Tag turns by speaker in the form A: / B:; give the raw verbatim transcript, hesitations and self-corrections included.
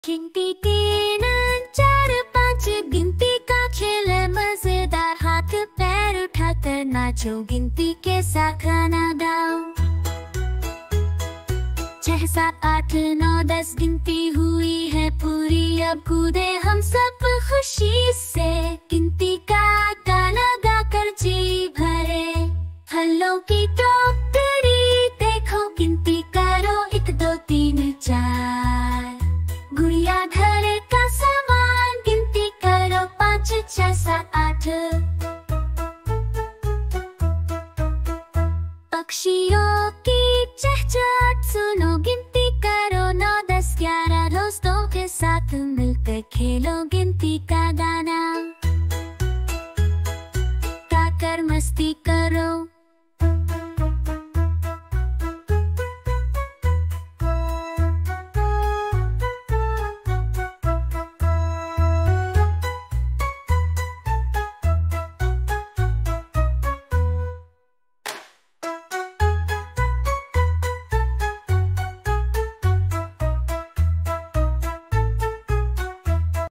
A: गिनती तीन चार पाँच गिनती का खेल है मजेदार। हाथ पैर उठाकर नाचो, गिनती के साथ गाना गाओ। छह सात आठ नौ दस गिनती हुई है पूरी, अब कूदे हम सब खुशी से। गिनती का गाना गाकर जी भरे, फलों की टोकरी देखो, गिनती करो एक दो तीन चार। गुड़िया घर का सामान गिनती करो, पाँच छह सात आठ। पक्षियों की चहचहाट सुनो, गिनती करो नौ दस ग्यारह। दोस्तों के साथ मिलकर खेलो गिनती का गाना।